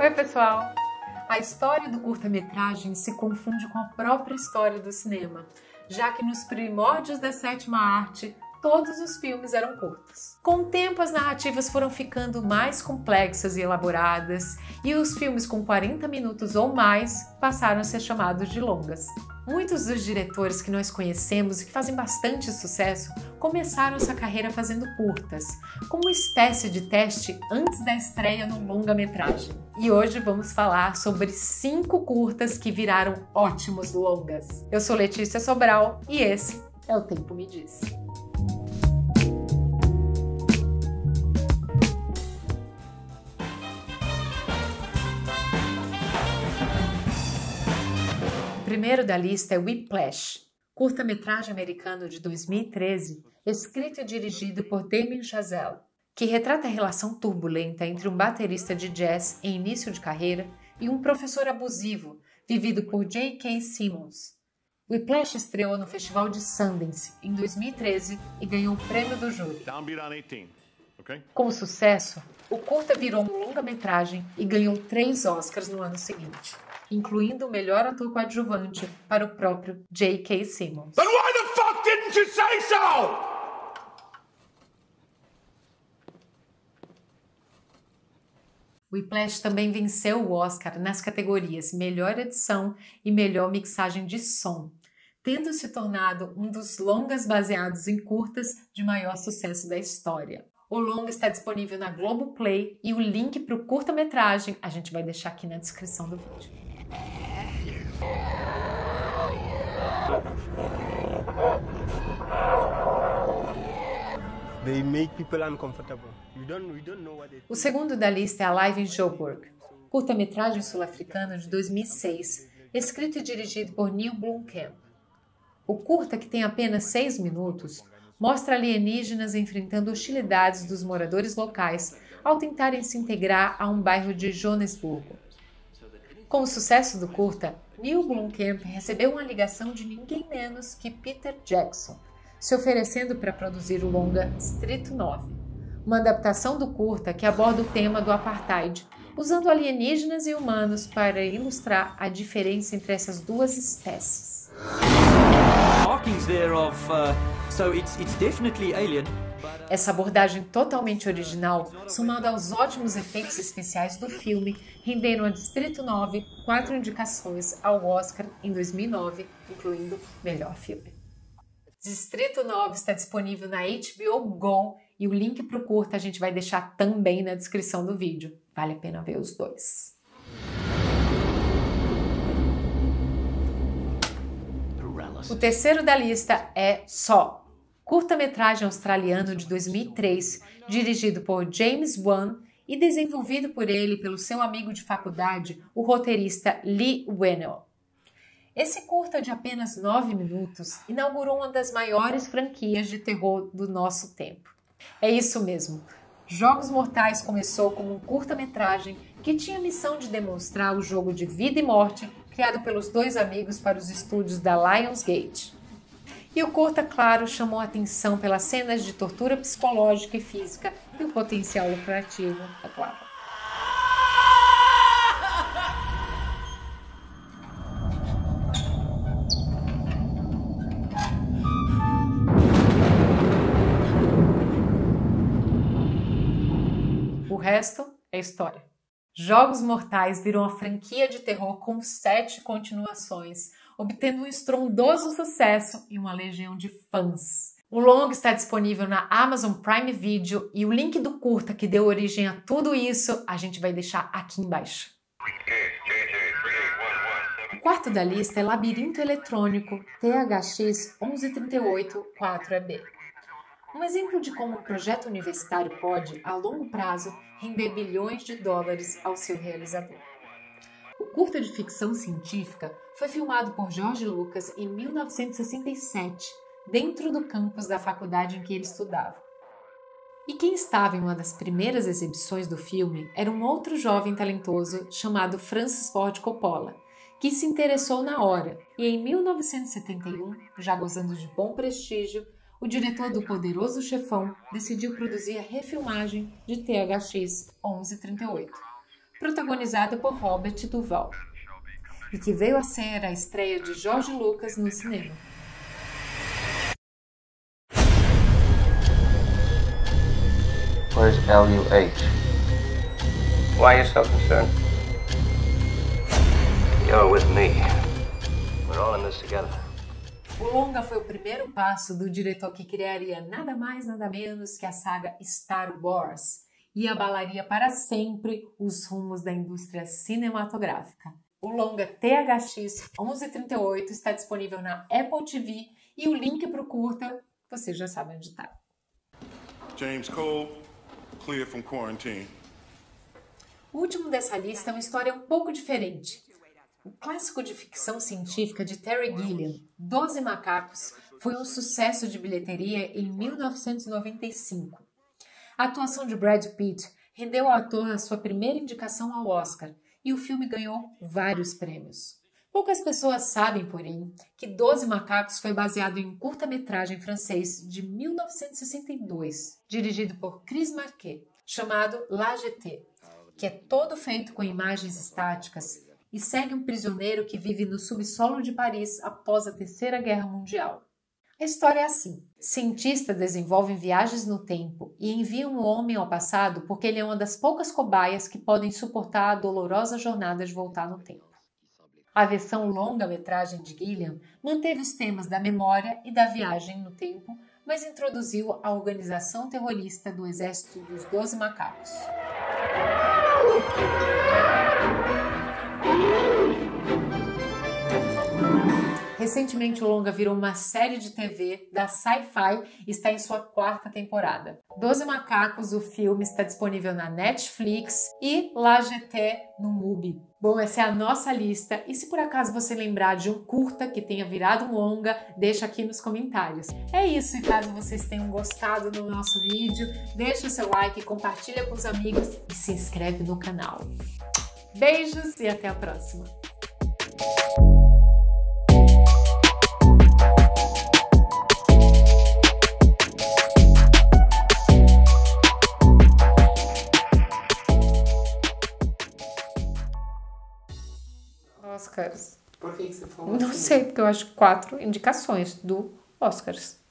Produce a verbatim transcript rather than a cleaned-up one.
Oi, pessoal! A história do curta-metragem se confunde com a própria história do cinema, já que nos primórdios da sétima arte, todos os filmes eram curtos. Com o tempo, as narrativas foram ficando mais complexas e elaboradas, e os filmes com quarenta minutos ou mais passaram a ser chamados de longas. Muitos dos diretores que nós conhecemos e que fazem bastante sucesso começaram sua carreira fazendo curtas, como uma espécie de teste antes da estreia no longa-metragem. E hoje vamos falar sobre cinco curtas que viraram ótimos longas. Eu sou Letícia Sobral e esse é o Tempo Me Diz. O primeiro da lista é Whiplash, curta-metragem americano de dois mil e treze, escrito e dirigido por Damien Chazelle, que retrata a relação turbulenta entre um baterista de jazz em início de carreira e um professor abusivo, vivido por J K. Simmons. Whiplash estreou no Festival de Sundance em dois mil e treze e ganhou o prêmio do júri. Com o sucesso, o curta virou um longa-metragem e ganhou três Oscars no ano seguinte, incluindo o melhor ator coadjuvante para o próprio J K. Simmons. Then why the fuck didn't you say so? Whiplash também venceu o Oscar nas categorias Melhor Edição e Melhor Mixagem de Som, tendo se tornado um dos longas baseados em curtas de maior sucesso da história. O longa está disponível na Globoplay e o link para o curta-metragem a gente vai deixar aqui na descrição do vídeo. They make people uncomfortable. You don't, you don't know what they... O segundo da lista é Alive in Joburg, curta-metragem sul-africano de dois mil e seis, escrito e dirigido por Neil Blomkamp. O curta, que tem apenas seis minutos, mostra alienígenas enfrentando hostilidades dos moradores locais ao tentarem se integrar a um bairro de Joanesburgo. Com o sucesso do curta, Neil Blomkamp recebeu uma ligação de ninguém menos que Peter Jackson, se oferecendo para produzir o longa Distrito nove, uma adaptação do curta que aborda o tema do apartheid, usando alienígenas e humanos para ilustrar a diferença entre essas duas espécies. Essa abordagem totalmente original, somada aos ótimos efeitos especiais do filme, renderam a Distrito nove quatro indicações ao Oscar em dois mil e nove, incluindo Melhor Filme. Distrito nove está disponível na H B O Go e o link para o curta a gente vai deixar também na descrição do vídeo. Vale a pena ver os dois. O terceiro da lista é Saw, curta-metragem australiano de dois mil e três, dirigido por James Wan e desenvolvido por ele e pelo seu amigo de faculdade, o roteirista Lee Whannell. Esse curta de apenas nove minutos inaugurou uma das maiores franquias de terror do nosso tempo. É isso mesmo, Jogos Mortais começou como um curta-metragem que tinha a missão de demonstrar o jogo de vida e morte criado pelos dois amigos para os estúdios da Lionsgate. E o curta, claro, chamou a atenção pelas cenas de tortura psicológica e física e o potencial lucrativo, é claro. O resto é história. Jogos Mortais virou uma franquia de terror com sete continuações, obtendo um estrondoso sucesso e uma legião de fãs. O longa está disponível na Amazon Prime Video e o link do curta que deu origem a tudo isso a gente vai deixar aqui embaixo. O quarto da lista é Labirinto Eletrônico T H X onze trinta e oito quatro E B. Um exemplo de como um projeto universitário pode, a longo prazo, render bilhões de dólares ao seu realizador. O curta de ficção científica foi filmado por George Lucas em mil novecentos e sessenta e sete, dentro do campus da faculdade em que ele estudava. E quem estava em uma das primeiras exibições do filme era um outro jovem talentoso chamado Francis Ford Coppola, que se interessou na hora e em mil novecentos e setenta e um, já gozando de bom prestígio, o diretor do Poderoso Chefão decidiu produzir a refilmagem de T H X onze trinta e oito, protagonizado por Robert Duvall, e que veio a ser a estreia de George Lucas no cinema. Where's L U H? Why are you so concerned? You're with me. We're all in this together. O longa foi o primeiro passo do diretor que criaria nada mais nada menos que a saga Star Wars e abalaria para sempre os rumos da indústria cinematográfica. O longa T H X onze trinta e oito está disponível na Apple T V e o link para o curta você já sabe onde está. James Cole, clear from quarantine. O último dessa lista é uma história um pouco diferente. O clássico de ficção científica de Terry Gilliam, Doze Macacos, foi um sucesso de bilheteria em mil novecentos e noventa e cinco. A atuação de Brad Pitt rendeu ao ator a sua primeira indicação ao Oscar e o filme ganhou vários prêmios. Poucas pessoas sabem, porém, que Doze Macacos foi baseado em um curta-metragem francês de mil novecentos e sessenta e dois, dirigido por Chris Marquet, chamado La Jetée, que é todo feito com imagens estáticas e segue um prisioneiro que vive no subsolo de Paris após a Terceira Guerra Mundial. A história é assim. Cientistas desenvolvem viagens no tempo e enviam um homem ao passado porque ele é uma das poucas cobaias que podem suportar a dolorosa jornada de voltar no tempo. A versão longa-metragem de Gilliam manteve os temas da memória e da viagem no tempo, mas introduziu a organização terrorista do Exército dos Doze Macacos. Recentemente, o longa virou uma série de T V da Sci-Fi e está em sua quarta temporada. Doze Macacos, o filme, está disponível na Netflix e La Jetée no Mubi. Bom, essa é a nossa lista e se por acaso você lembrar de um curta que tenha virado um longa, deixa aqui nos comentários. É isso, e caso vocês tenham gostado do nosso vídeo, deixa o seu like, compartilha com os amigos e se inscreve no canal. Beijos e até a próxima! Oscars. Por que você falou Não assim? sei, porque eu acho quatro indicações do Oscars.